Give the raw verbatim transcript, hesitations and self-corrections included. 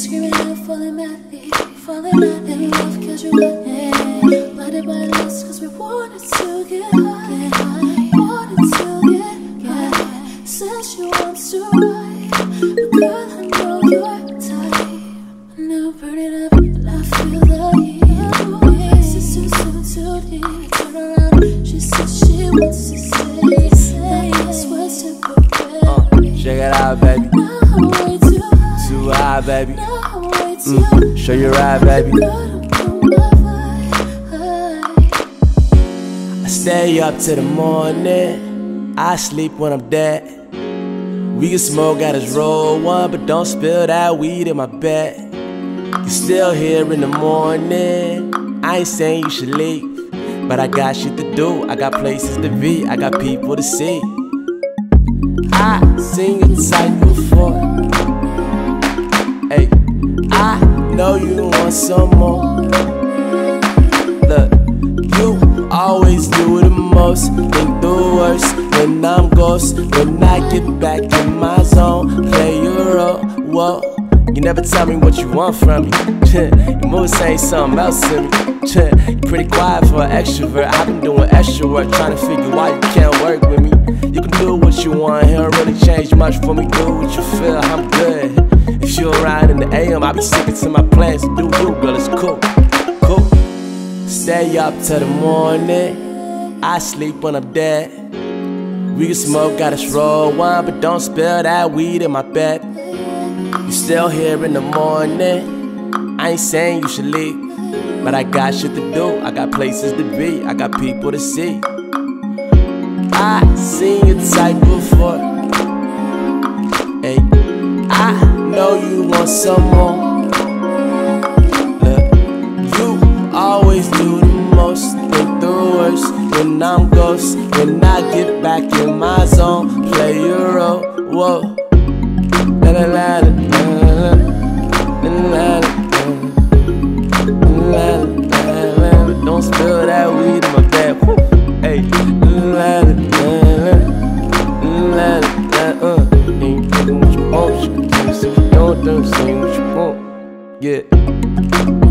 screaming out, falling madly, falling madly in love cause you're running. Blinded by lust cause we wanted to get high, get high, wanted to get, get high. Says she wants to ride, but girl I know you're tight. Now burn it up and I feel the heat. This is too soon, too deep. Turn around, she says she wants to stay, say this was temporary. uh, Check it out, baby. Now I'm way too high, too high, baby. Now I'm way too high. Mm, show you ride, baby. I stay up till the morning, I sleep when I'm dead. We can smoke, got us roll one, but don't spill that weed in my bed. You're still here in the morning, I ain't saying you should leave, but I got shit to do, I got places to be, I got people to see. I seen your type before, hey, I know you want some more. Look, you always do the most, think the worst when I'm ghost. When I get back in my zone, play your role, whoa. You never tell me what you want from me. You move saying something else to me. You pretty quiet for an extrovert. I've been doing extra work trying to figure why you can't work with me. You can do what you want, it don't really change much for me. Do what you feel, I'm good. If you're around in the A M, I'll be sticking to my plans. Do you, girl, it's cool, cool. Stay up till the morning, I sleep when I'm dead. We can smoke, got us roll one, but don't spill that weed in my bed. You still here in the morning, I ain't saying you should leave, but I got shit to do, I got places to be, I got people to see. I seen your type before, hey, I know you want some more. Look, you always do the most, think the worst when I'm ghost. When I get back in my zone, play your role, whoa. La la la la la la la la la. Don't spill that weed in my bed, hey. La la la la la uh. Ain't getting what you want, you can do what you don't, don't say what you want, yeah.